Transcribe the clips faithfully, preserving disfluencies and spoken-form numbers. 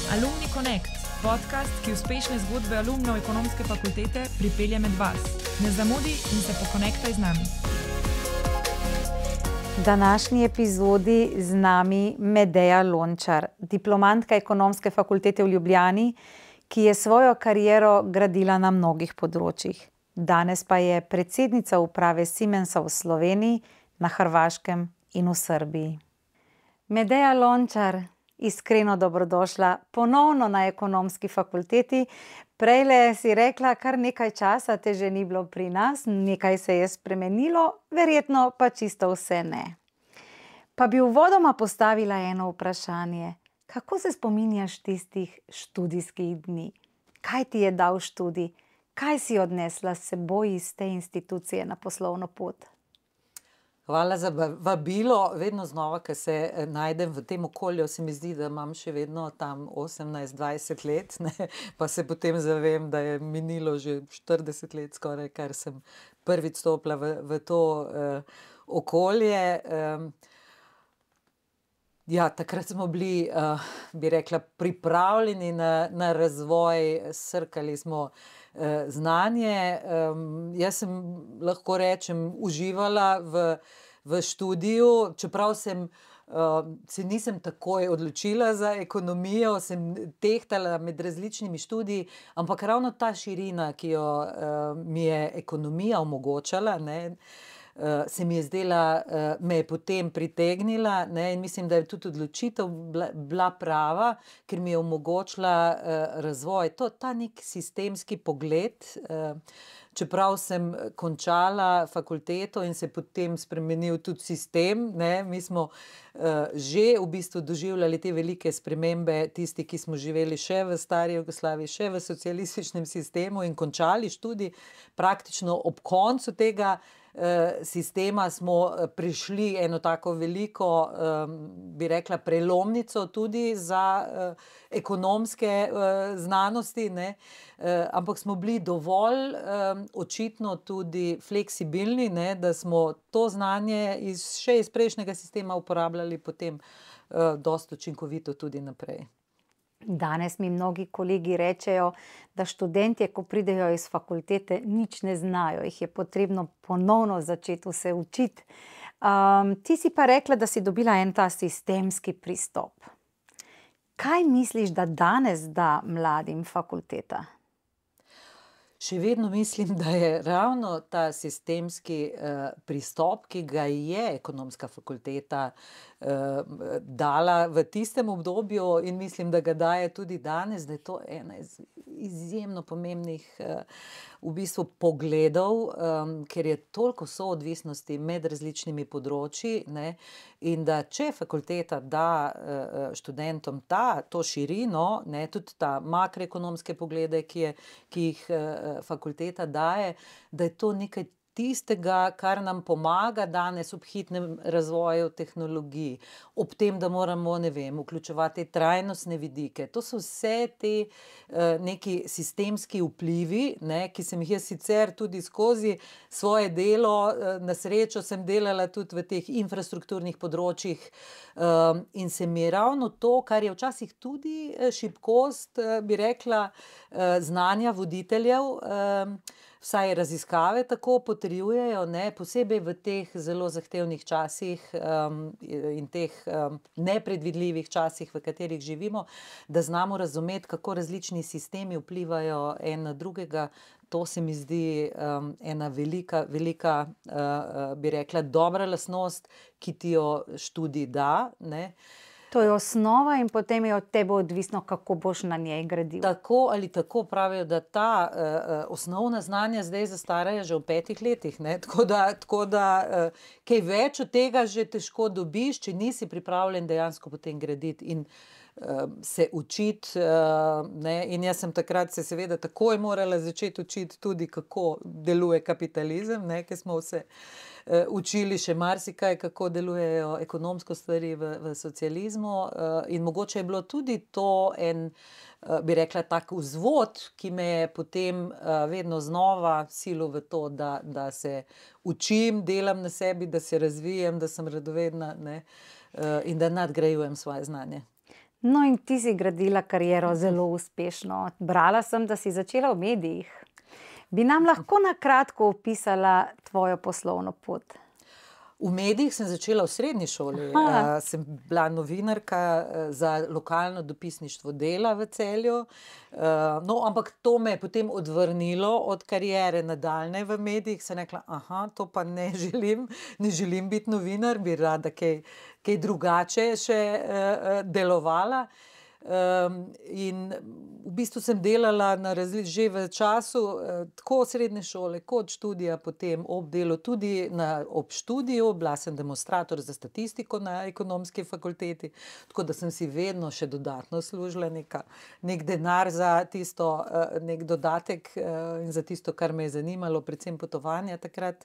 Alumni Connect, podcast, ki uspešne zgodbe alumnov ekonomske fakultete pripelje med vas. Ne zamudi in se pokonektaj z nami. V današnji epizodi z nami Medeja Lončar, diplomantka ekonomske fakultete v Ljubljani, ki je svojo kariero gradila na mnogih področjih. Danes pa je predsednica uprave Siemensa v Sloveniji, na Hrvaškem in v Srbiji. Medeja Lončar, iskreno dobrodošla ponovno na ekonomski fakulteti. Prejle si rekla, kar nekaj časa te že ni bilo pri nas, nekaj se je spremenilo, verjetno pa čisto vse ne. Pa bi uvodoma postavila eno vprašanje. Kako se spominjaš tistih študijskih dni? Kaj ti je dal študij? Kaj si odnesla s seboj iz te institucije na poslovno pot? Hvala za vabilo. Vedno znova, ko se najdem v tem okolju, se mi zdi, da imam še vedno tam osemnajst dvajset let, ne? Pa se potem zavem, da je minilo že štirideset let skoraj, kar sem prvič stopila v, v to uh, okolje. Um, ja, takrat smo bili, uh, bi rekla, pripravljeni na, na razvoj, srkali smo znanje. Um, jaz sem, lahko rečem, uživala v, v študiju, čeprav sem, uh, se nisem takoj odločila za ekonomijo, sem tehtala med različnimi študiji, ampak ravno ta širina, ki jo uh, mi je ekonomija omogočala, ne, Uh, se mi je zdela, uh, me je potem pritegnila, ne, in mislim, da je tudi odločitev bila, bila prava, ker mi je omogočila uh, razvoj. To, ta nek sistemski pogled, uh, čeprav sem končala fakulteto in se potem spremenil tudi sistem, ne, mi smo uh, že v bistvu doživljali te velike spremembe, tisti, ki smo živeli še v stari Jugoslaviji, še v socialističnem sistemu in končali študij. Praktično ob koncu tega sistema smo prišli eno tako veliko, bi rekla, prelomnico tudi za ekonomske znanosti, ne? Ampak smo bili dovolj očitno tudi fleksibilni, ne? Da smo to znanje iz, še iz prejšnjega sistema uporabljali potem dosti učinkovito tudi naprej. Danes mi mnogi kolegi rečejo, da študentje, ko pridejo iz fakultete, nič ne znajo, jih je potrebno ponovno začeti vse učiti. Um, ti si pa rekla, da si dobila en ta sistemski pristop. Kaj misliš, da danes da mladim fakulteta? Še vedno mislim, da je ravno ta sistemski uh, pristop, ki ga je ekonomska fakulteta uh, dala v tistem obdobju in mislim, da ga daje tudi danes, da je to ena iz izjemno pomembnih uh, v bistvu pogledov, um, ker je toliko soodvisnosti med različnimi področji, ne, in da če fakulteta da uh, študentom ta, to širino, ne, tudi ta makroekonomske poglede, ki, je, ki jih uh, fakulteta daje, da je to nekaj tistega, kar nam pomaga danes ob hitnem razvoju tehnologij, ob tem, da moramo, ne vem, vključevati trajnostne vidike. To so vse te uh, neki sistemski vplivi, ne, ki sem jih jaz sicer tudi skozi svoje delo, uh, na srečo sem delala tudi v teh infrastrukturnih področjih, um, in se mi ravno to, kar je včasih tudi šibkost, uh, bi rekla, uh, znanja voditeljev, um, vsaj raziskave tako potrjujejo, ne, posebej v teh zelo zahtevnih časih um, in teh um, nepredvidljivih časih, v katerih živimo, da znamo razumeti, kako različni sistemi vplivajo en na drugega. To se mi zdi um, ena velika, velika, uh, bi rekla, dobra lastnost, ki ti jo študij da, ne. To je osnova in potem je od tebe odvisno, kako boš na njej gradil. Tako ali tako pravijo, da ta uh, osnovna znanja zdaj zastarajo že v petih letih, ne? Tako da, tako da uh, kaj več od tega že težko dobiš, če nisi pripravljen dejansko potem graditi in uh, se učiti, uh, ne? In jaz sem takrat se seveda takoj morala začeti učiti tudi, kako deluje kapitalizem, ne? Ker smo vse učili še marsikaj, kako delujejo ekonomsko stvari v, v socializmu, in mogoče je bilo tudi to en, bi rekla, tak vzvod, ki me je potem vedno znova silil v to, da, da se učim, delam na sebi, da se razvijem, da sem radovedna, ne, in da nadgrajujem svoje znanje. No, in ti si gradila kariero zelo uspešno. Brala sem, da si začela v medijih. Bi nam lahko na kratko opisala tvojo poslovno pot? V medijih sem začela v srednji šoli. Uh, sem bila novinarka za lokalno dopisništvo Dela v Celju. Uh, no, ampak to me je potem odvrnilo od kariere nadaljne v medijih. Sem rekla, aha, to pa ne želim, ne želim biti novinar, bi rada kaj, kaj drugače še uh, delovala. Um, in v bistvu sem delala na različ, že v času eh, tako srednje šole kot študija, potem ob delu tudi na, ob študiju, bila sem demonstrator za statistiko na ekonomski fakulteti, tako da sem si vedno še dodatno služila neka, nek denar za tisto, eh, nek dodatek eh, in za tisto, kar me je zanimalo, predvsem potovanja takrat.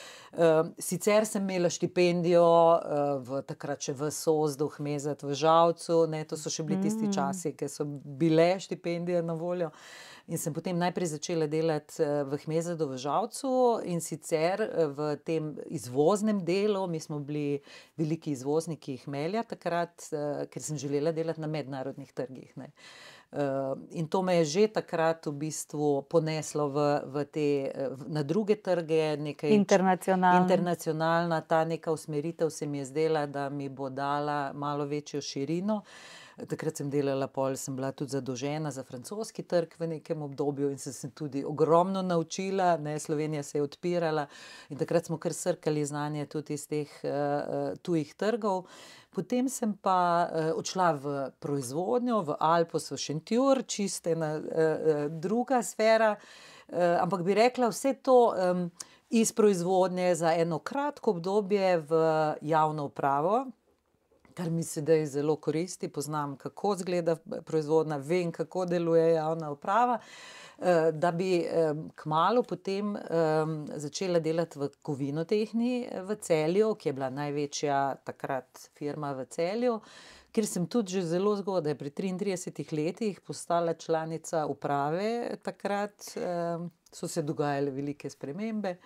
Uh, sicer sem imela štipendijo uh, v, takrat še v Sozdu, Hmezet, v Žalcu, ne, to so še bili tisti časi, ki so bile štipendije na voljo. In sem potem najprej začela delati uh, v Hmezetu, v Žalcu in sicer uh, v tem izvoznem delu. Mi smo bili veliki izvozniki hmelja takrat, uh, ker sem želela delati na mednarodnih trgih, ne. Uh, in to me je že takrat v bistvu poneslo v, v te, na druge trge, nekaj internacionalna. internacionalna, ta neka usmeritev se mi je zdela, da mi bo dala malo večjo širino. Takrat sem delala pol, sem bila tudi zadolžena za francoski trg v nekem obdobju in sem se tudi ogromno naučila, ne, Slovenija se je odpirala in takrat smo kar srkali znanje tudi iz teh uh, tujih trgov. Potem sem pa uh, odšla v proizvodnjo, v Alpos, v Šentjur, čisto ena uh, druga sfera, uh, ampak bi rekla vse to um, iz proizvodnje za eno kratko obdobje v javno upravo, kar mi sedaj zelo koristi, poznam, kako izgleda proizvodnja, vem, kako deluje javna uprava, uh, da bi um, kmalu potem um, začela delati v Kovinotehni v Celju, ki je bila največja takrat firma v Celju, kjer sem tudi že zelo zgodaj, pri triintridesetih letih, postala članica uprave. Takrat um, so se dogajale velike spremembe.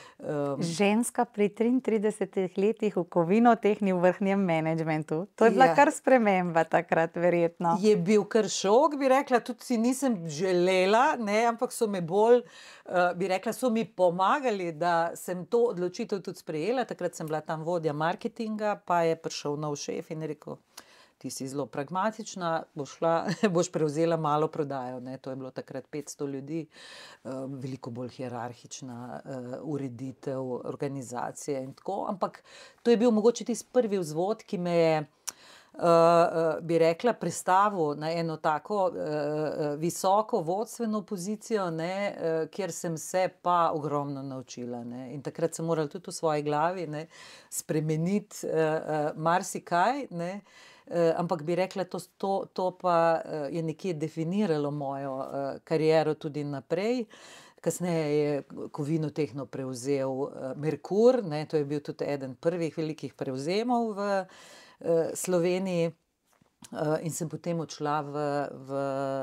Um, Ženska pri triintridesetih letih v Kovinotehni v vrhnjem menedžmentu. To je bila Ja. kar sprememba takrat, verjetno. Je bil kar šok, bi rekla, tudi si nisem želela, ne, ampak so me bolj, uh, bi rekla, so mi pomagali, da sem to odločitev tudi sprejela. Takrat sem bila tam vodja marketinga, pa je prišel nov šef in je rekel, ti si zelo pragmatična, boš, šla, boš prevzela malo prodajo. Ne. To je bilo takrat petsto ljudi, um, veliko bolj hierarhična uh, ureditev, organizacije in tako. Ampak to je bil mogoče tisti prvi vzvod, ki me je, uh, uh, bi rekla, prestavil na eno tako uh, uh, visoko vodstveno pozicijo, ne, uh, kjer sem se pa ogromno naučila. Ne. In takrat sem morala tudi v svoji glavi, ne, spremeniti uh, uh, marsikaj, ne. Uh, ampak bi rekla, to, to, to pa uh, je nekje definiralo mojo uh, kariero tudi naprej. Kasneje je Kovinotehno prevzel uh, Merkur, ne, to je bil tudi eden prvih velikih prevzemov v uh, Sloveniji. Uh, in sem potem odšla v, v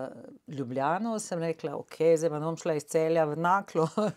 Ljubljano, sem rekla, ok, zdaj pa ne bom šla iz Celja v Naklo, uh,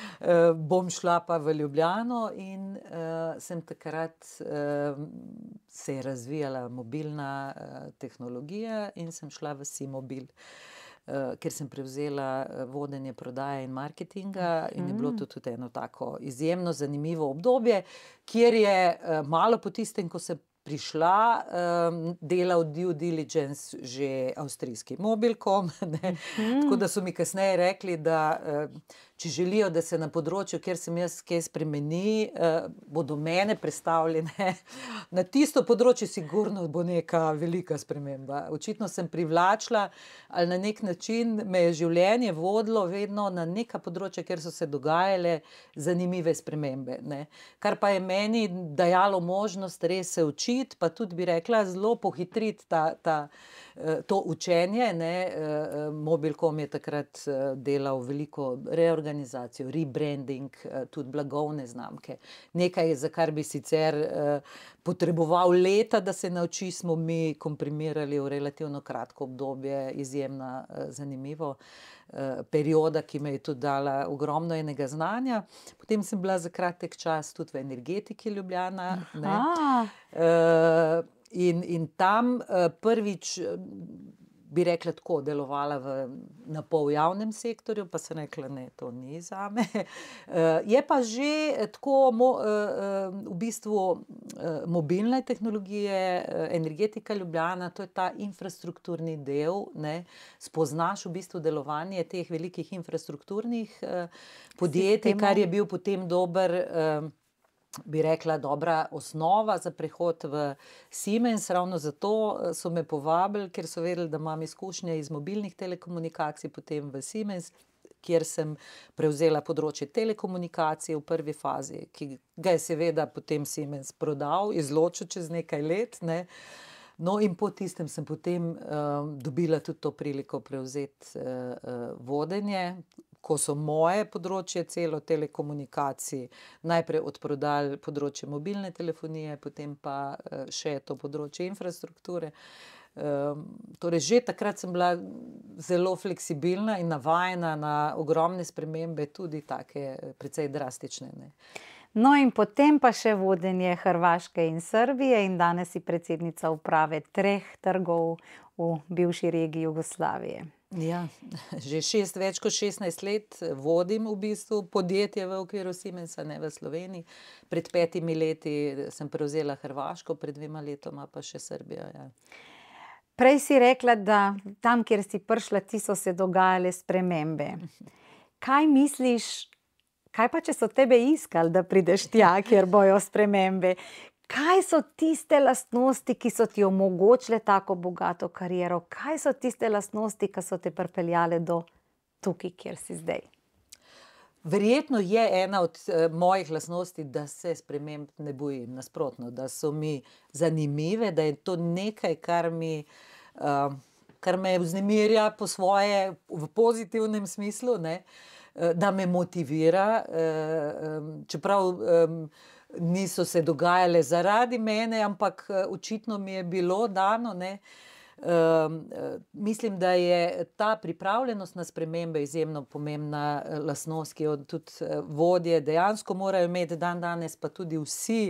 bom šla pa v Ljubljano in uh, sem takrat, uh, se je razvijala mobilna uh, tehnologija in sem šla v Simobil, uh, ker sem prevzela uh, vodenje prodaje in marketinga in je bilo to tudi eno tako izjemno zanimivo obdobje, kjer je uh, malo po tistem, ko se prišla, um, delal due diligence že avstrijski Mobilcom, ne. Mm. Tako da so mi kasneje rekli, da uh, če želijo, da se na področju, kjer sem jaz kaj spremeni, uh, bodo mene prestavljene na tisto področje, sigurno bo neka velika sprememba. Očitno sem privlačila, ali na nek način me je življenje vodilo vedno na neka področja, kjer so se dogajale zanimive spremembe, ne. Kar pa je meni dajalo možnost res se učiti, pa tudi bi rekla, zelo pohitriti ta, ta, to učenje, ne. Mobilcom je takrat delal veliko reorganizacijo, rebranding, tudi blagovne znamke. Nekaj, za kar bi sicer potreboval leta, da se nauči, smo mi komprimirali v relativno kratko obdobje, izjemno zanimivo perioda, ki me je tudi dala ogromno enega znanja. Potem sem bila za kratek čas tudi v Energetiki Ljubljana, ne. Uh, in, in tam prvič, bi rekla tako, delovala v, na pol javnem sektorju, pa sem rekla, ne, to ni zame. Je pa že tako mo, v bistvu mobilne tehnologije, Energetika Ljubljana, to je ta infrastrukturni del, ne, spoznaš v bistvu delovanje teh velikih infrastrukturnih podjetij, kar je bil potem dober, bi rekla, dobra osnova za prehod v Siemens. Ravno zato so me povabili, ker so vedeli, da imam izkušnje iz mobilnih telekomunikacij, potem v Siemens, kjer sem prevzela področje telekomunikacij v prvi fazi, ki ga je seveda potem Siemens prodal, izločil čez nekaj let, ne. No, in po tistem sem potem um, dobila tudi to priliko prevzeti uh, uh, vodenje, ko so moje področje celo telekomunikacij najprej odprodali področje mobilne telefonije, potem pa uh, še to področje infrastrukture. Um, torej že takrat sem bila zelo fleksibilna in navajena na ogromne spremembe, tudi take precej drastične, ne. No, in potem pa še vodenje Hrvaške in Srbije in danes si predsednica uprave treh trgov v bivši regiji Jugoslavije. Ja, že šest, več kot šestnajst let vodim v bistvu podjetje v okviru Siemensa, ne v Sloveniji. Pred petimi leti sem prevzela Hrvaško, pred dvema letoma pa še Srbijo, ja. Prej si rekla, da tam, kjer si prišla, ti so se dogajale spremembe. Kaj misliš, kaj pa, če so tebe iskali, da prideš tja, kjer bojo spremembe? Kaj so tiste lastnosti, ki so ti omogočile tako bogato kariero? Kaj so tiste lastnosti, ki so te pripeljale do tukaj, kjer si zdaj? Verjetno je ena od uh, mojih lastnosti, da se sprememb ne bojim, nasprotno, da so mi zanimive, da je to nekaj, kar mi, uh, kar me vznemirja po svoje, v pozitivnem smislu, ne, uh, da me motivira, uh, um, čeprav um, niso se dogajale zaradi mene, ampak uh, očitno mi je bilo dano, ne. Um, mislim, da je ta pripravljenost na spremembe izjemno pomembna lastnost, ki jo tudi vodje dejansko morajo imeti dan danes, pa tudi vsi,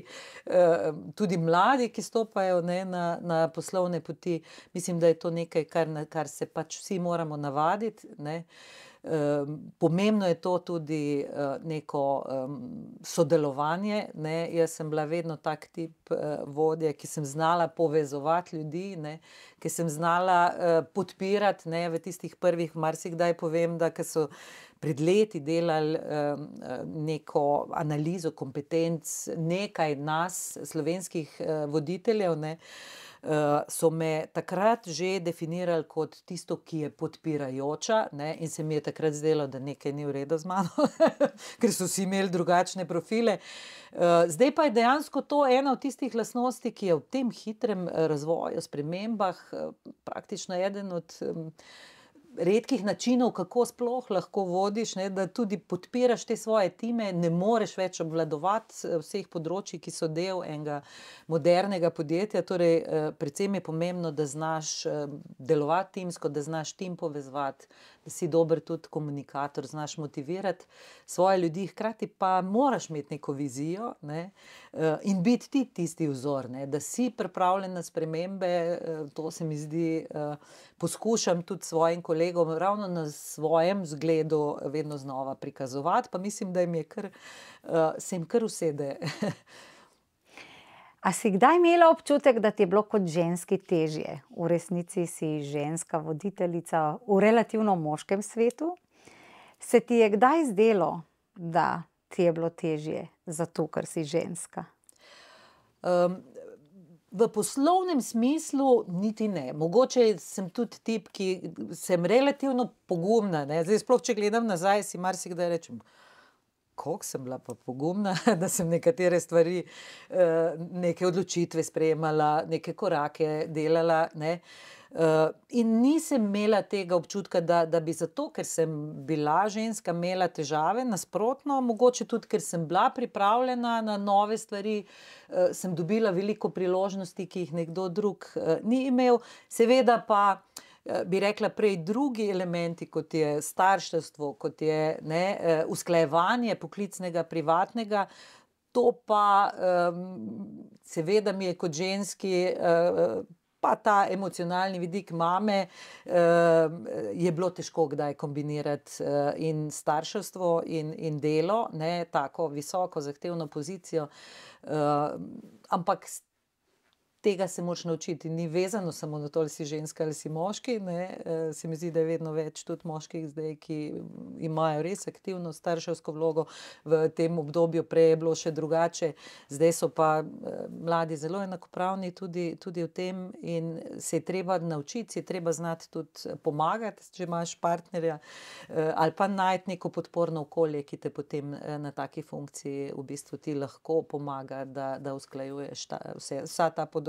tudi mladi, ki stopajo, ne, na, na poslovne poti. Mislim, da je to nekaj, kar, kar se pač vsi moramo navaditi, ne. Um, pomembno je to tudi uh, neko um, sodelovanje, ne. Jaz sem bila vedno tak tip uh, vodje, ki sem znala povezovati ljudi, ne, ki sem znala uh, podpirati, ne, v tistih prvih, marsikdaj povem, da ko so pred leti delali um, neko analizo kompetenc nekaj nas, slovenskih uh, voditeljev, ne, Uh, so me takrat že definirali kot tisto, ki je podpirajoča, ne, in se mi je takrat zdelo, da nekaj ni v redu z mano, ker so vsi imeli drugačne profile. Uh, zdaj pa je dejansko to ena od tistih lastnosti, ki je v tem hitrem razvoju, spremembah, uh, praktično eden od um, redkih načinov, kako sploh lahko vodiš, ne, da tudi podpiraš te svoje time, ne moreš več obvladovati vseh področij, ki so del enega modernega podjetja, torej predvsem je pomembno, da znaš delovati timsko, da znaš tim povezovati, da si dober tudi komunikator, znaš motivirati svoje ljudi, hkrati pa moraš imeti neko vizijo, ne, in biti ti tisti vzor, ne, da si pripravljen na spremembe, to se mi zdi, poskušam tudi svojim kolegom ravno na svojem zgledu vedno znova prikazovati, pa mislim, da jim je kar, se jim kar usede. A si kdaj imela občutek, da ti je bilo kot ženski težje? V resnici si ženska voditeljica v relativno moškem svetu. Se ti je kdaj zdelo, da ti je bilo težje zato, ker si ženska? Um, v poslovnem smislu niti ne. Mogoče sem tudi tip, ki sem relativno pogumna, ne. Zdaj sploh, če gledam nazaj, si marsikdaj rečem, koliko sem bila pa pogumna, da sem nekatere stvari, neke odločitve sprejemala, neke korake delala, ne. In nisem imela tega občutka, da, da bi zato, ker sem bila ženska, imela težave, nasprotno, mogoče tudi, ker sem bila pripravljena na nove stvari, sem dobila veliko priložnosti, ki jih nekdo drug ni imel, seveda pa bi rekla prej drugi elementi, kot je starševstvo, kot je, ne, usklajevanje poklicnega, privatnega, To pa um, seveda mi je kot ženski, uh, pa ta emocionalni vidik mame, uh, je bilo težko kdaj kombinirati uh, in starševstvo in, in delo, ne, tako visoko zahtevno pozicijo, uh, ampak tega se moraš naučiti, ni vezano samo na to, ali si ženska ali si moški, ne. Se mi zdi, da je vedno več tudi moških zdaj, ki imajo res aktivno starševsko vlogo, v tem obdobju prej je bilo še drugače, zdaj so pa mladi zelo enakopravni tudi, tudi v tem in se je treba naučiti, se je treba znati tudi pomagati, če imaš partnerja, ali pa najti neko podporno okolje, ki te potem na taki funkciji v bistvu ti lahko pomaga, da, da usklajuješ ta, vse, vsa ta področja.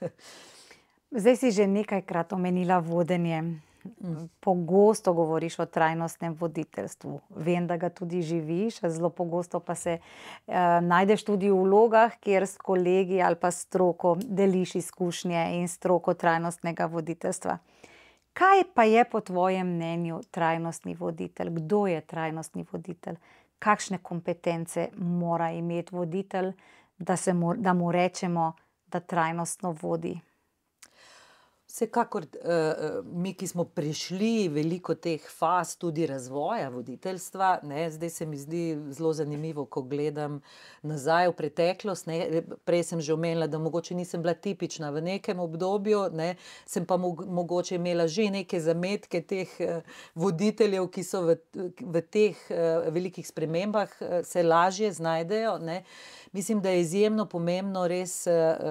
Zdaj si že nekajkrat omenila vodenje. Pogosto govoriš o trajnostnem voditeljstvu. Vem, da ga tudi živiš, zelo pogosto pa se uh, najdeš tudi v vlogah, kjer s kolegi ali pa stroko deliš izkušnje in stroko trajnostnega voditeljstva. Kaj pa je po tvojem mnenju trajnostni voditelj? Kdo je trajnostni voditelj? Kakšne kompetence mora imeti voditelj, da, se mu, da mu rečemo, da trajnostno vodi? Vsekakor mi, ki smo prešli veliko teh faz tudi razvoja voditeljstva, ne, zdaj se mi zdi zelo zanimivo, ko gledam nazaj v preteklost, ne, prej sem že omenila, da mogoče nisem bila tipična v nekem obdobju, ne, sem pa mogoče imela že neke zametke teh voditeljev, ki so v, v teh velikih spremembah se lažje znajdejo, ne. Mislim, da je izjemno pomembno res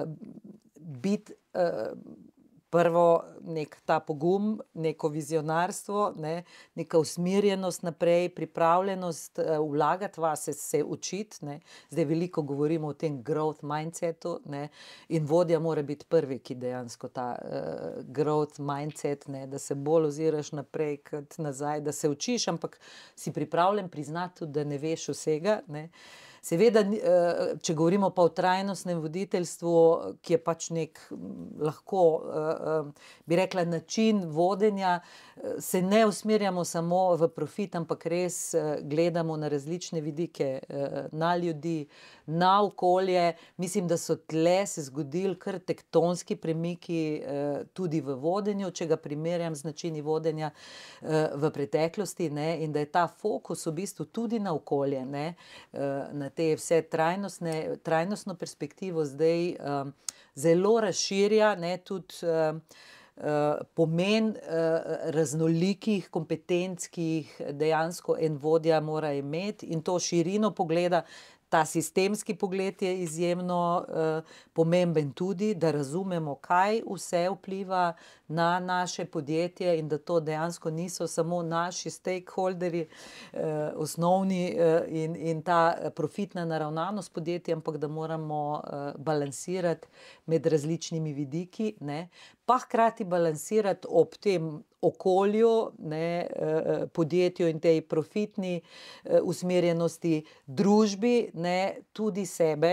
biti prvo nek ta pogum, neko vizionarstvo, ne, neka usmerjenost naprej, pripravljenost uh, vlagati vase, se učiti, ne. Zdaj veliko govorimo o tem growth mindsetu, ne, in vodja mora biti prvi, ki dejansko ta uh, growth mindset, ne, da se bolj oziraš naprej kot nazaj, da se učiš, ampak si pripravljen priznati tudi, da ne veš vsega, ne. Seveda, če govorimo pa o trajnostnem voditeljstvu, ki je pač nek lahko, bi rekla, način vodenja, se ne usmerjamo samo v profit, ampak res gledamo na različne vidike, na ljudi, na okolje. Mislim, da so tle se zgodili kar tektonski premiki tudi v vodenju, če ga primerjam z načini vodenja v preteklosti, ne, in da je ta fokus v bistvu tudi na okolje, ne, na te vse trajnostne, trajnostno perspektivo zdaj um, zelo razširja, ne, tudi uh, uh, pomen uh, raznolikih kompetenc, ki jih dejansko en vodja mora imeti in to širino pogleda. Ta sistemski pogled je izjemno uh, pomemben tudi, da razumemo, kaj vse vpliva na naše podjetje in da to dejansko niso samo naši stakeholderji, uh, osnovni uh, in, in ta profitna naravnanost podjetja, ampak da moramo uh, balansirati med različnimi vidiki, ne, pa hkrati balansirati ob tem okolju, ne, podjetju in tej profitni usmerjenosti, družbi, ne, tudi sebe,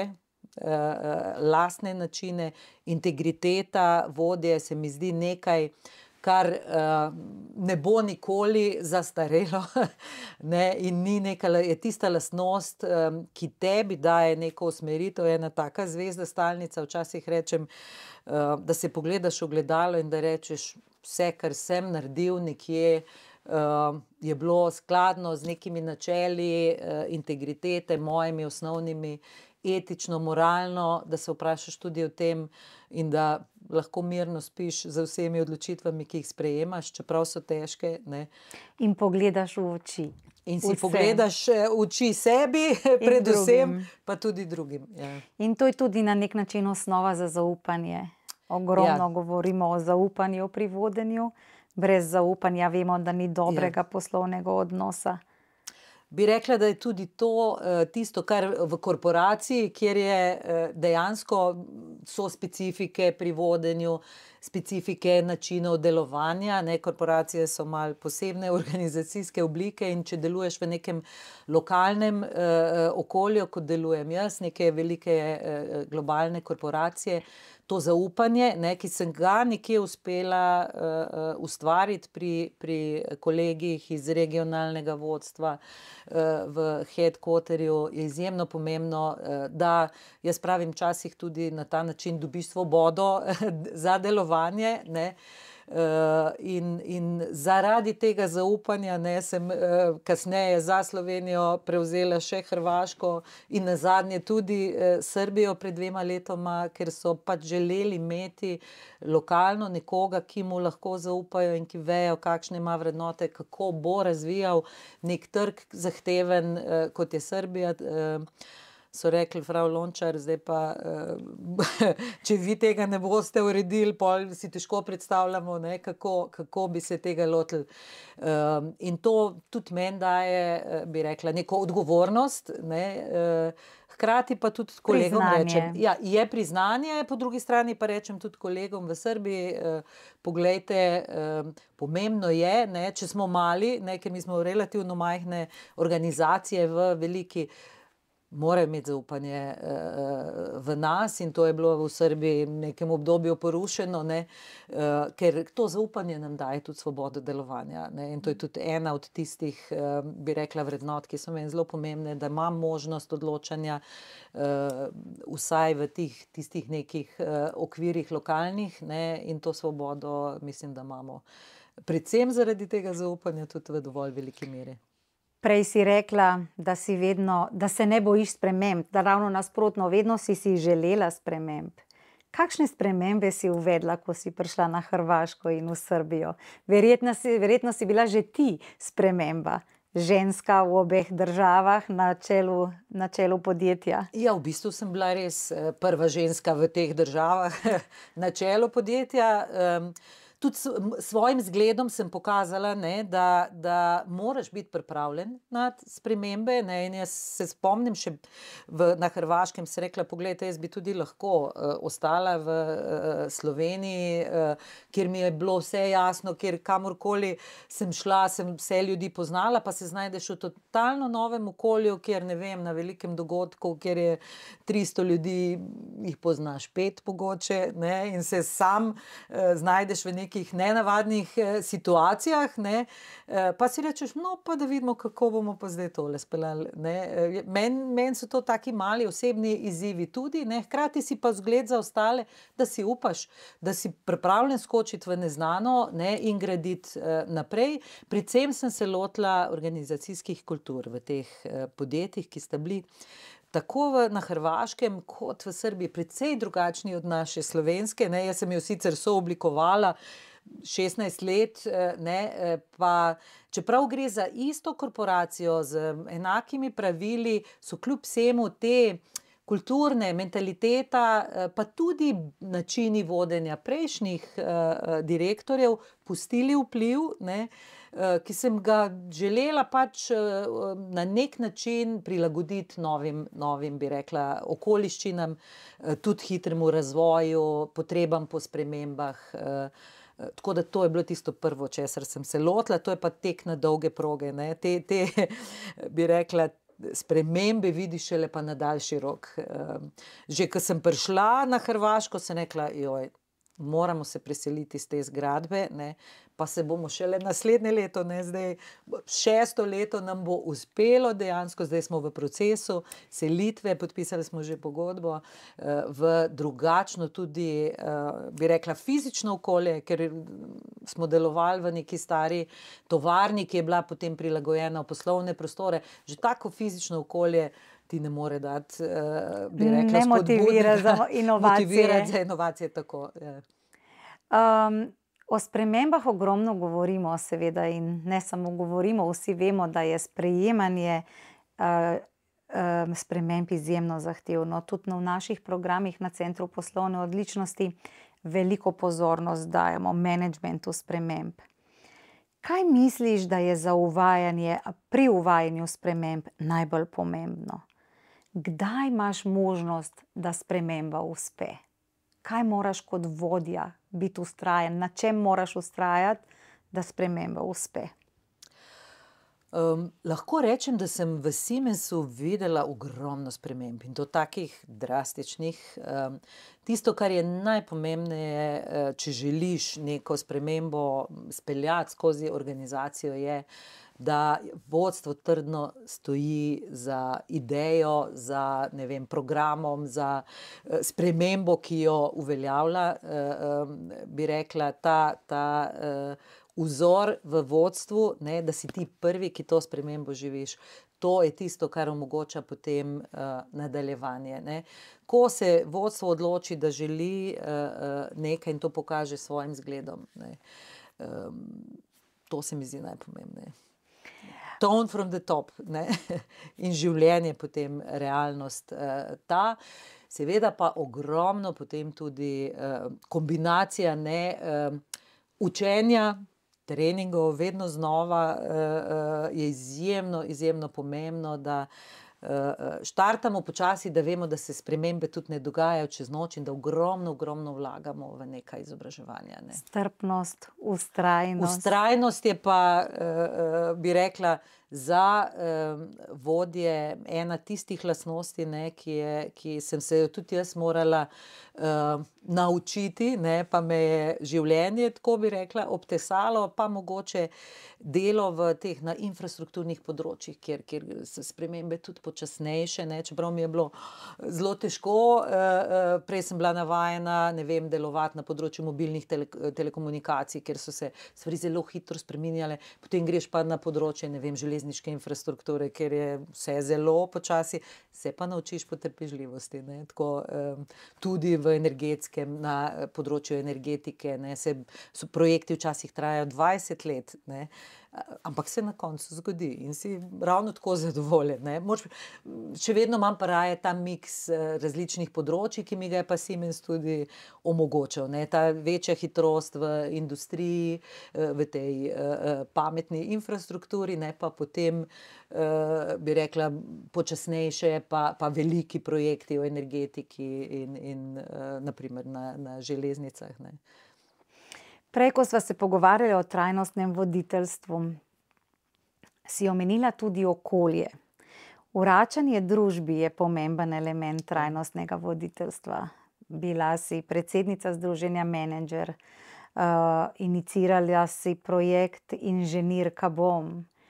lastne načine, integriteta vodje se mi zdi nekaj, kar ne bo nikoli zastarelo, ne, in ni neka, je tista lastnost, ki tebi daje neko usmeritev, ena taka zvezda stalnica, včasih rečem, da se pogledaš v ogledalo in da rečeš, vse, kar sem naredil nekje, uh, je bilo skladno z nekimi načeli uh, integritete, mojimi osnovnimi, etično, moralno, da se vprašaš tudi o tem in da lahko mirno spiš za vsemi odločitvami, ki jih sprejemaš, čeprav so težke, ne. In pogledaš v oči. In si vsem. pogledaš v oči sebi, predvsem, pa tudi drugim. Ja. In to je tudi na nek način osnova za zaupanje. Ogromno ja. govorimo o zaupanju pri vodenju. Brez zaupanja vemo, da ni dobrega ja. poslovnega odnosa. Bi rekla, da je tudi to tisto, kar v korporaciji, kjer je dejansko so specifike pri vodenju, specifike načinov delovanja, ne, korporacije so malo posebne organizacijske oblike in če deluješ v nekem lokalnem uh, okolju, kot delujem jaz, neke velike uh, globalne korporacije, to zaupanje, ne, ki sem ga nekje uspela uh, ustvariti pri, pri kolegih iz regionalnega vodstva uh, v headquarterju, je izjemno pomembno, uh, da jaz pravim včasih tudi na ta način dobiš svobodo za delovanje, ne, Uh, in, in zaradi tega zaupanja, ne, sem uh, kasneje za Slovenijo prevzela še Hrvaško in nazadnje tudi uh, Srbijo pred dvema letoma, ker so pač želeli imeti lokalno nekoga, ki mu lahko zaupajo in ki vejo, kakšne ima vrednote, kako bo razvijal nek trg zahteven, uh, kot je Srbija. Uh, so rekli, frau Lončar, zdaj pa, če vi tega ne boste uredili, pol si težko predstavljamo, ne, kako, kako bi se tega lotili. In to tudi meni daje, bi rekla, neko odgovornost, ne, hkrati pa tudi kolegom rečem, ja, je priznanje, po drugi strani pa rečem tudi kolegom v Srbiji, poglejte, pomembno je, ne, če smo mali, ne, ker mi smo relativno majhne organizacije v veliki, morajo imeti zaupanje uh, v nas in to je bilo v Srbiji v nekem obdobju porušeno, ne, uh, ker to zaupanje nam daje tudi svobodo delovanja, ne, in to je tudi ena od tistih, uh, bi rekla, vrednot, ki so meni zelo pomembne, da imam možnost odločanja uh, vsaj v tih, tistih nekih uh, okvirih lokalnih, ne, in to svobodo mislim, da imamo predvsem zaradi tega zaupanja tudi v dovolj veliki meri. Prej si rekla, da si vedno, da se ne bojiš sprememb, da ravno nasprotno, vedno si si želela sprememb. Kakšne spremembe si uvedla, ko si prišla na Hrvaško in v Srbijo? Verjetno si, verjetno si bila že ti sprememba, ženska v obeh državah na čelu, na čelu podjetja. Ja, v bistvu sem bila res prva ženska v teh državah na čelu podjetja. Um, Tudi s svojim zgledom sem pokazala, ne, da, da moraš biti pripravljen na spremembe. Ne, in jaz se spomnim še v, na Hrvaškem, se rekla, poglejte, jaz bi tudi lahko uh, ostala v uh, Sloveniji, uh, kjer mi je bilo vse jasno, kjer kamorkoli sem šla, sem vse ljudi poznala, pa se znajdeš v totalno novem okolju, kjer ne vem, na velikem dogodku, kjer je tristo ljudi, jih poznaš pet mogoče, ne, in se sam uh, znajdeš v nekaj nekih nenavadnih eh, situacijah, ne, eh, pa si rečeš, no, pa da vidimo, kako bomo pa zdaj tole speljali, ne. Meni men so to taki mali osebni izzivi tudi, ne, hkrati si pa zgled za ostale, da si upaš, da si pripravljen skočiti v neznano, ne, in graditi eh, naprej. Predvsem sem se lotila organizacijskih kultur v teh eh, podjetjih, ki sta bili tako v, na Hrvaškem kot v Srbiji precej drugačni od naše slovenske, ne, jaz sem jo sicer sooblikovala šestnajst let, ne, pa čeprav gre za isto korporacijo z enakimi pravili, so kljub vsemu te kulturne mentaliteta, pa tudi načini vodenja prejšnjih uh, direktorjev pustili vpliv, ne, ki sem ga želela pač na nek način prilagoditi novim, novim, bi rekla, okoliščinam, tudi hitremu razvoju, potrebam po spremembah. Tako da to je bilo tisto prvo, česar sem se lotila, to je pa tek na dolge proge, ne. Te, te, bi rekla, spremembe vidiš šele pa na daljši rok. Že ko sem prišla na Hrvaško, sem rekla, joj, moramo se preseliti iz te zgradbe, ne, pa se bomo šele naslednje leto, ne, zdaj šesto leto nam bo uspelo dejansko, zdaj smo v procesu selitve, podpisali smo že pogodbo v drugačno tudi, bi rekla, fizično okolje, ker smo delovali v neki stari tovarni, ki je bila potem prilagojena v poslovne prostore, že tako fizično okolje ti ne more dati, uh, bi rekla, ne motivira za inovacije. Motivirati za inovacije, tako. Ja. Um, o spremembah ogromno govorimo, seveda, in ne samo govorimo, vsi vemo, da je sprejemanje uh, um, sprememb izjemno zahtevno. Tudi v naših programih na Centru poslovne odličnosti veliko pozornost dajemo menedžmentu sprememb. Kaj misliš, da je za uvajanje, pri uvajanju sprememb najbolj pomembno? Kdaj imaš možnost, da sprememba uspe? Kaj moraš kot vodja biti ustrajen? Na čem moraš ustrajati, da sprememba uspe? Um, lahko rečem, da sem v Siemensu videla ogromno sprememb in to takih drastičnih. Um, tisto, kar je najpomembneje, uh, če želiš neko spremembo speljati skozi organizacijo, je, da vodstvo trdno stoji za idejo, za, ne vem, programom, za uh, spremembo, ki jo uveljavlja, uh, um, bi rekla, ta, ta uh, vzor v vodstvu, ne, da si ti prvi, ki to spremembo živiš. To je tisto, kar omogoča potem uh, nadaljevanje. Ne. Ko se vodstvo odloči, da želi uh, uh, nekaj in to pokaže s svojim zgledom, ne. Um, to se mi zdi najpomembneje. Tone from the top, ne. In življenje potem realnost uh, ta. Seveda pa ogromno potem tudi uh, kombinacija ne, uh, učenja, treningov, vedno znova uh, je izjemno, izjemno pomembno, da uh, štartamo počasi, da vemo, da se spremembe tudi ne dogajajo čez noč in da ogromno, ogromno vlagamo v nekaj izobraževanja. Ne. Strpnost, ustrajnost. Ustrajnost je pa, uh, uh, bi rekla, za um, vodje ena tistih lastnosti, ne, ki, je, ki sem se jo tudi jaz morala uh, naučiti, ne, pa me je življenje, tako bi rekla, obtesalo, pa mogoče delo v teh na infrastrukturnih področjih, kjer, kjer so spremembe tudi počasnejše, ne, čeprav mi je bilo zelo težko. Uh, uh, prej sem bila navajena, ne vem, delovati na področju mobilnih tele, telekomunikacij, kjer so se stvari zelo hitro spreminjale, potem greš pa na področje, ne vem, železniške infrastrukture, kjer je vse zelo počasi, se pa naučiš potrpežljivosti, ne, tako um, tudi v energetskem, na področju energetike, ne, se, so projekti včasih trajajo dvajset let, ne, ampak se na koncu zgodi in si ravno tako zadovoljen, ne. Moč, še vedno imam pa raje ta miks različnih področij, ki mi ga je pa Siemens tudi omogočal, ne, ta večja hitrost v industriji, v tej uh, pametni infrastrukturi, ne, pa potem, uh, bi rekla, počasnejše, pa, pa veliki projekti v energetiki in, in uh, naprimer na, na železnicah, ne. Prej, ko sva se pogovarjali o trajnostnem voditeljstvu, si omenila tudi okolje. Vračanje družbi je pomemben element trajnostnega voditeljstva. Bila si predsednica združenja Menedžer, uh, inicirala si projekt Inženirka bom.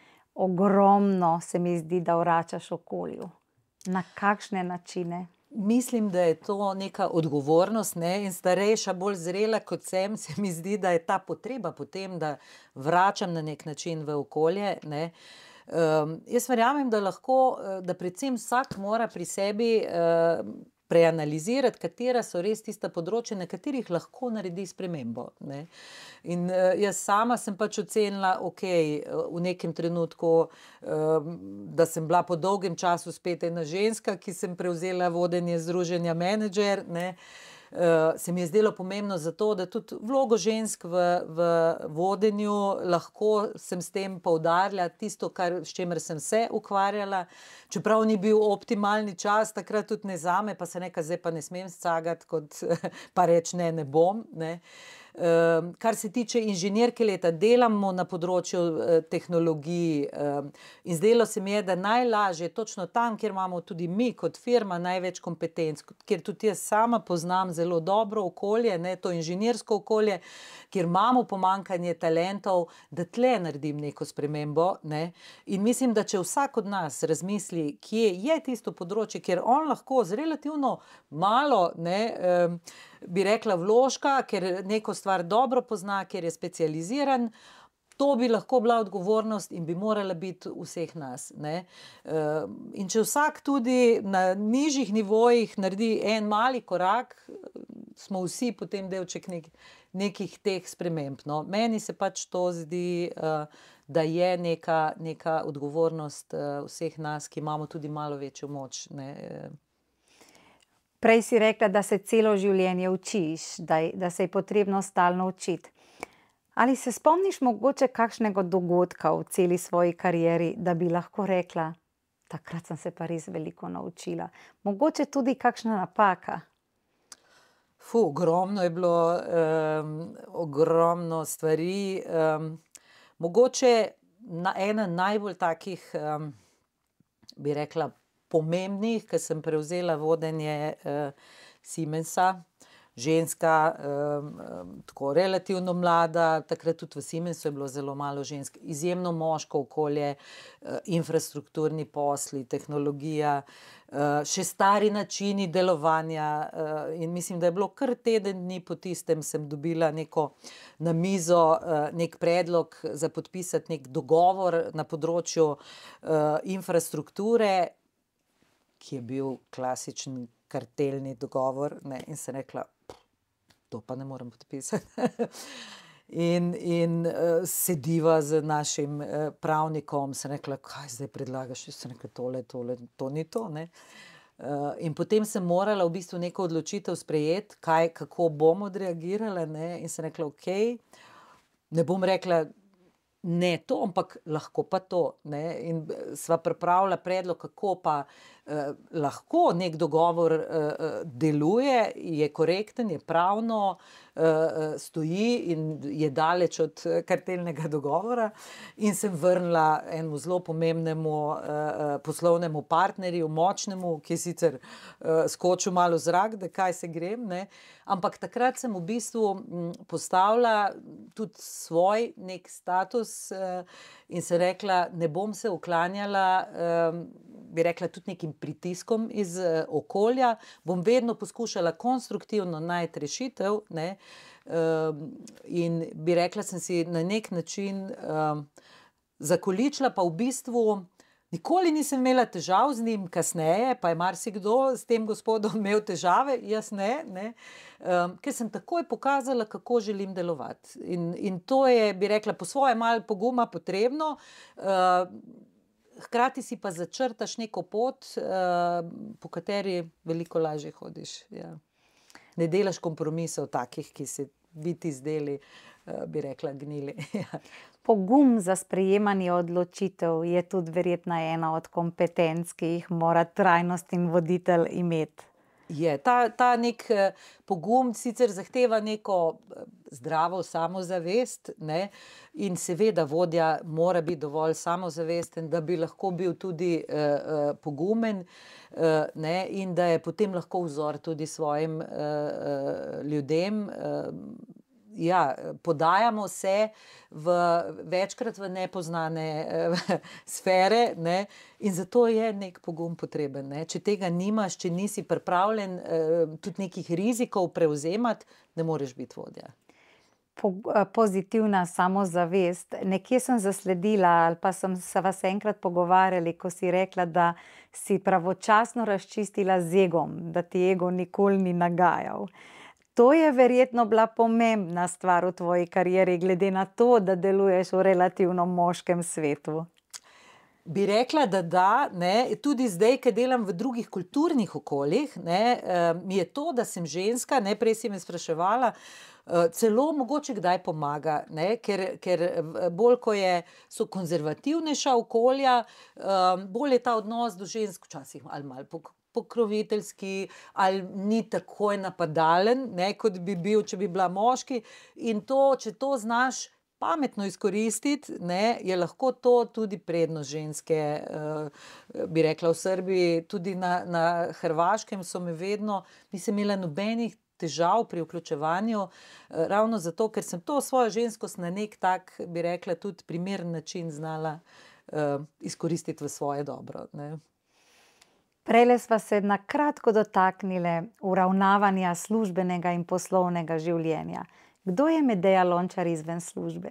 Ogromno se mi zdi, da vračaš okolju. Na kakšne načine? Mislim, da je to neka odgovornost, ne, in starejša, bolj zrela kot sem, se mi zdi, da je ta potreba potem, da vračam na nek način v okolje, ne. Um, jaz verjamem, da lahko, da predvsem vsak mora pri sebi uh, preanalizirati, katera so res tista področja, na katerih lahko naredi spremembo, ne. In uh, jaz sama sem pač ocenila, ok, v nekem trenutku, uh, da sem bila po dolgem času spet ena ženska, ki sem prevzela vodenje združenja Menedžer, ne. Uh, se mi je zdelo pomembno zato, da tudi vlogo žensk v, v vodenju lahko sem s tem poudarjala tisto, kar, s čimer sem se ukvarjala, čeprav ni bil optimalni čas, takrat tudi ne zame, pa se nekaj zdaj pa ne smem scagati, kot pa reči ne, ne bom, ne. Uh, kar se tiče inženirke leta, delamo na področju uh, tehnologij uh, in zdelo se mi je, da najlažje točno tam, kjer imamo tudi mi kot firma največ kompetenc, kjer tudi jaz sama poznam zelo dobro okolje, ne, to inženirsko okolje, kjer imamo pomanjkanje talentov, da tle naredim neko spremembo, ne. In mislim, da če vsak od nas razmisli, kje je tisto področje, kjer on lahko z relativno malo, ne, um, bi rekla vložka, ker neko stvar dobro pozna, ker je specializiran, to bi lahko bila odgovornost in bi morala biti vseh nas, ne. In če vsak tudi na nižjih nivojih naredi en mali korak, smo vsi potem delček nek, nekih teh sprememb, no. Meni se pač to zdi, da je neka, neka odgovornost vseh nas, ki imamo tudi malo večjo moč, ne. Prej si rekla, da se celo življenje učiš, da, da se je potrebno stalno učiti. Ali se spomniš mogoče kakšnega dogodka v celi svoji karieri, da bi lahko rekla, takrat sem se pa res veliko naučila? Mogoče tudi kakšna napaka? Fu, ogromno je bilo, um, ogromno stvari. Um, mogoče na, ena najbolj takih, um, bi rekla, pomembnih, ker sem prevzela vodenje uh, Siemensa, ženska, um, um, tako relativno mlada, takrat tudi v Siemensu je bilo zelo malo žensk, izjemno moško okolje, uh, infrastrukturni posli, tehnologija, uh, še stari načini delovanja, uh, in mislim, da je bilo kar teden dni po tistem, sem dobila neko na mizo, uh, nek predlog za podpisati nek dogovor na področju uh, infrastrukture, ki je bil klasičen kartelni dogovor, ne, in sem rekla, to pa ne morem podpisati. in in uh, sediva z našim uh, pravnikom, sem rekla, kaj zdaj predlagaš, sem rekla, tole, tole, to ni to, ne. Uh, in potem sem morala v bistvu neko odločitev sprejeti, kaj, kako bom odreagirala, ne, in sem rekla, ok, ne bom rekla, ne to, ampak lahko pa to, ne, in sva pripravila predlog, kako pa eh, lahko nek dogovor eh, deluje, je korekten, je pravno, eh, stoji in je daleč od kartelnega dogovora, in sem vrnila enemu zelo pomembnemu eh, poslovnemu partnerju, močnemu, ki je sicer eh, skočil malo v zrak, da kaj se grem, ne, ampak takrat sem v bistvu m, postavila tudi svoj nek status in se rekla, ne bom se uklanjala, bi rekla, tudi nekim pritiskom iz okolja, bom vedno poskušala konstruktivno najti rešitev, ne, in bi rekla, sem si na nek način zakoličila, pa v bistvu nikoli nisem imela težav z njim, kasneje pa je marsikdo s tem gospodom imel težave, jaz ne, ne, um, ker sem takoj pokazala, kako želim delovati. In, in to je, bi rekla, po svoje malo poguma potrebno, uh, hkrati si pa začrtaš neko pot, uh, po kateri veliko lažje hodiš. Ja. Ne delaš kompromisov takih, ki se biti zdeli, uh, bi rekla, gnili. Pogum za sprejemanje odločitev je tudi verjetno ena od kompetenc, ki jih mora trajnostni voditelj imeti. Je, ta, ta nek pogum sicer zahteva neko zdravo samozavest, ne, in seveda vodja mora biti dovolj samozavesten, da bi lahko bil tudi uh, pogumen, uh, ne, in da je potem lahko vzor tudi svojim uh, uh, ljudem. Uh, Ja, podajamo se v, večkrat v nepoznane eh, sfere, ne, in zato je nek pogum potreben. Ne. Če tega nimaš, če nisi pripravljen eh, tudi nekih rizikov prevzemati, ne moreš biti vodja. Po, pozitivna samozavest. Nekje sem zasledila, ali pa sem se vas enkrat pogovarjali, ko si rekla, da si pravočasno razčistila z egom, da ti ego nikoli ni nagajal. To je verjetno bila pomembna stvar v tvoji karieri, glede na to, da deluješ v relativno moškem svetu. Bi rekla, da da, ne, tudi zdaj, ko delam v drugih kulturnih okoljih, ne, mi je to, da sem ženska, ne, prej si me spraševala, celo mogoče kdaj pomaga, ne, ker, ker bolj, ko je, so konzervativnejša okolja, bolj je ta odnos do žensk včasih ali malo pokroviteljski, ali ni takoj napadalen, ne, kot bi bil, če bi bila moški, in to, če to znaš pametno izkoristiti, ne, je lahko to tudi prednost ženske, uh, bi rekla v Srbiji, tudi na, na Hrvaškem so me vedno, nisem imela nobenih težav pri vključevanju, uh, ravno zato, ker sem to svojo ženskost na nek tak, bi rekla, tudi primeren način znala uh, izkoristiti v svoje dobro, ne. Prejle sva se na kratko dotaknile uravnavanja službenega in poslovnega življenja. Kdo je Medeja Lončar izven službe?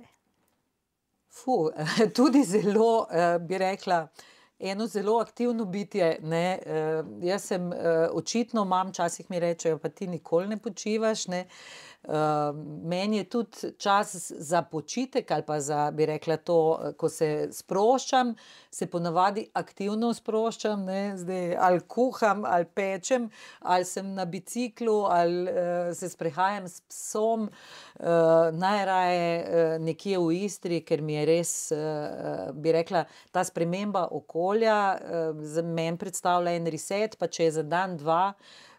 Fu, tudi zelo, bi rekla, eno zelo aktivno bitje, ne. Jaz sem, očitno imam, včasih mi rečejo, pa ti nikoli ne počivaš, ne. Uh, meni je tudi čas za počitek ali pa za, bi rekla, to, ko se sproščam, se ponavadi aktivno sproščam, ne, zdaj ali kuham, ali pečem, ali sem na biciklu, ali uh, se sprehajam s psom, uh, najraje uh, nekje v Istri, ker mi je res, uh, bi rekla, ta sprememba okolja uh, za meni predstavlja en reset, pa če je za dan, dva,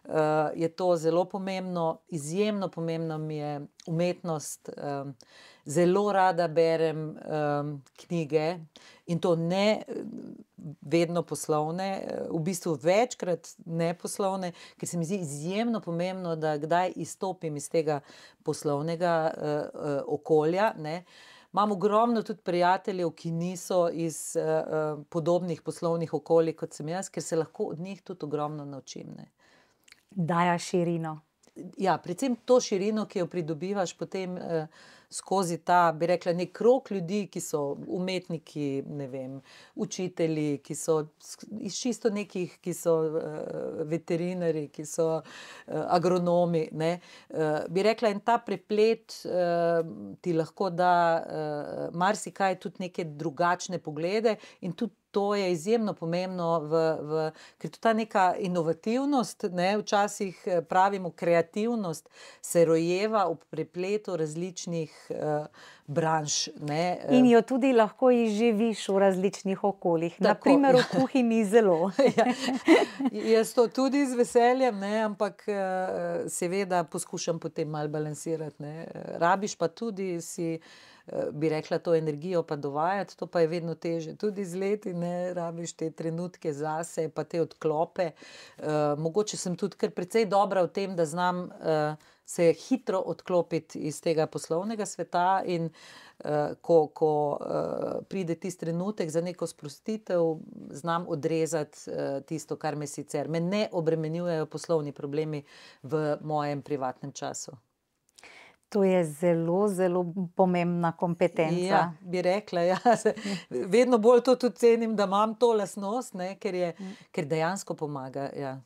uh, je to zelo pomembno, izjemno pomembno mi je umetnost, um, zelo rada berem um, knjige in to ne vedno poslovne, v bistvu večkrat ne poslovne, ker se mi zdi izjemno pomembno, da kdaj izstopim iz tega poslovnega uh, uh, okolja, ne. Imam ogromno tudi prijateljev, ki niso iz uh, podobnih poslovnih okolij, kot sem jaz, ker se lahko od njih tudi ogromno naučim, ne. Daja širino. Ja, predvsem to širino, ki jo pridobivaš potem eh, skozi ta, bi rekla, nek krog ljudi, ki so umetniki, ne vem, učitelji, ki so iz čisto nekih, ki so eh, veterinari, ki so eh, agronomi, ne. Eh, bi rekla, in ta preplet eh, ti lahko da eh, marsikaj, tudi neke drugačne poglede in tudi to je izjemno pomembno, v, v, ker to ta neka inovativnost, ne, včasih pravimo kreativnost, se rojeva ob prepletu različnih uh, branž. Ne. In jo tudi lahko izživiš v različnih okoljih, na primer v kuhinji zelo. Ja, jaz to tudi z veseljem, ne, ampak uh, seveda poskušam potem malo balansirati, ne. Rabiš pa tudi si, bi rekla, to energijo pa dovajati, to pa je vedno teže. Tudi z leti ne rabiš te trenutke zase, pa te odklope. Uh, mogoče sem tudi kar precej dobra v tem, da znam uh, se hitro odklopiti iz tega poslovnega sveta in uh, ko, ko uh, pride tisti trenutek za neko sprostitev, znam odrezati uh, tisto, kar me sicer, me ne obremenjujejo poslovni problemi v mojem privatnem času. To je zelo, zelo pomembna kompetenca. Ja, bi rekla, ja. Vedno bolj to tudi cenim, da imam to lastnost, ne, ker je, ker dejansko pomaga, ja.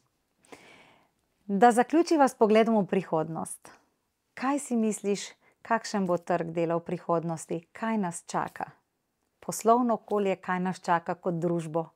Da zaključiva s pogledom v prihodnost. Kaj si misliš, kakšen bo trg dela v prihodnosti? Kaj nas čaka? Poslovno okolje, kaj nas čaka kot družbo?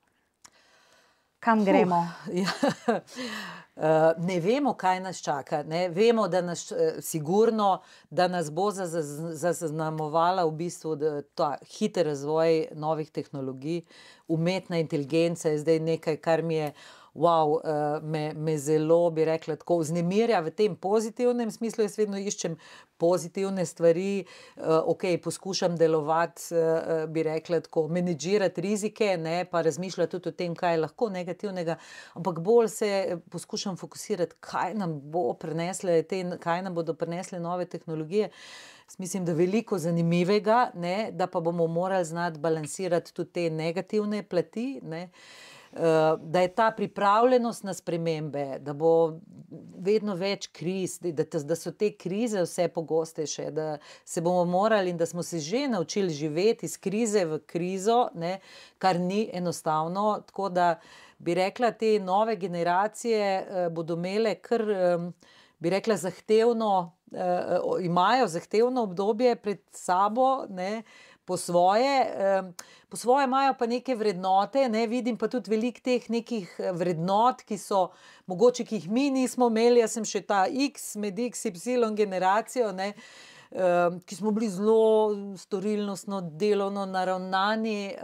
Kam gremo? Uh, ja. Uh, ne vemo, kaj nas čaka, ne. Vemo, da nas uh, sigurno, da nas bo zaznamovala v bistvu ta hiter razvoj novih tehnologij. Umetna inteligenca je zdaj nekaj, kar mi je wow, uh, me, me zelo, bi rekla, tako vznemirja v tem pozitivnem smislu. Jaz vedno iščem pozitivne stvari, uh, ok, poskušam delovati, uh, bi rekla, tako menedžirati rizike, ne, pa razmišljati tudi o tem, kaj je lahko negativnega, ampak bolj se poskušam fokusirati, kaj nam bo prinesle te, kaj nam bodo prinesle nove tehnologije. Mislim, da veliko zanimivega, ne, da pa bomo morali znati balansirati tudi te negativne plati, ne. Da je ta pripravljenost na spremembe, da bo vedno več kriz, da, da so te krize vse pogostejše, da se bomo morali in da smo se že naučili živeti iz krize v krizo, ne, kar ni enostavno, tako da bi rekla, te nove generacije eh, bodo imele kar, eh, bi rekla, zahtevno, eh, imajo zahtevno obdobje pred sabo, ne, po svoje, po svoje imajo pa neke vrednote, ne, vidim pa tudi veliko teh nekih vrednot, ki so mogoče, ki jih mi nismo imeli, jaz sem še ta X med X Y generacijo, ne, ki smo bili zelo storilnostno, delovno naravnani,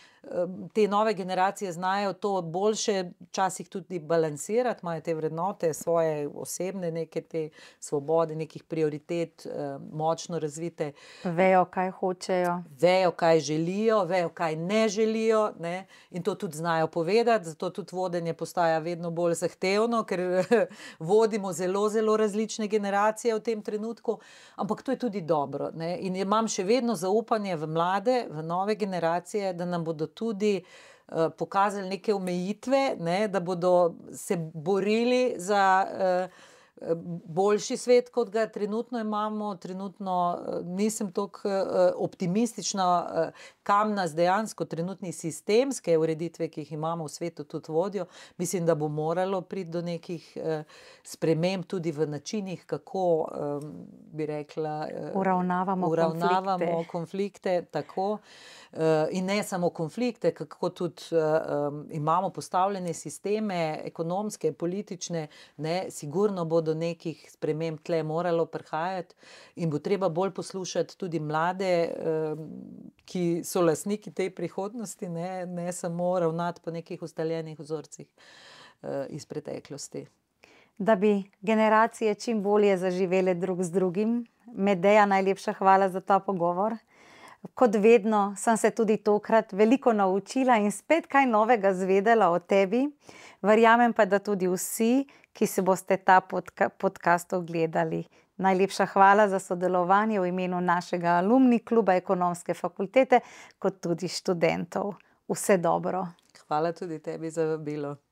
te nove generacije znajo to boljše včasih tudi balansirati, imajo te vrednote, svoje osebne neke te svobode, nekih prioritet, močno razvite. Vejo, kaj hočejo. Vejo, kaj želijo, vejo, kaj ne želijo, ne, in to tudi znajo povedati, zato tudi vodenje postaja vedno bolj zahtevno, ker vodimo zelo, zelo različne generacije v tem trenutku, ampak to je tudi dobro, ne, in imam še vedno zaupanje v mlade, v nove generacije, da nam bodo tudi uh, pokazali neke omejitve, ne, da bodo se borili za uh, boljši svet, kot ga trenutno imamo. Trenutno uh, nisem toliko uh, optimistična, uh, kam nas dejansko trenutni sistemske ureditve, ki jih imamo v svetu, tudi vodijo. Mislim, da bo moralo priti do nekih uh, sprememb tudi v načinih, kako, um, bi rekla, uh, uravnavamo, uravnavamo konflikte. konflikte, tako. Uh, in ne samo konflikte, kako tudi uh, um, imamo postavljene sisteme, ekonomske, politične, ne, sigurno bo do nekih sprememb tle moralo prihajati in bo treba bolj poslušati tudi mlade, uh, ki so lastniki te prihodnosti, ne, ne samo ravnati po nekih ustaljenih vzorcih uh, iz preteklosti. da bi generacije čim bolje zaživele drug z drugim. Medeja, najlepša hvala za ta pogovor. Kot vedno sem se tudi tokrat veliko naučila in spet kaj novega zvedela o tebi. Verjamem pa, da tudi vsi, ki si boste ta podka- podcast ogledali. Najlepša hvala za sodelovanje v imenu našega alumni kluba Ekonomske fakultete, kot tudi študentov. Vse dobro. Hvala tudi tebi za vabilo.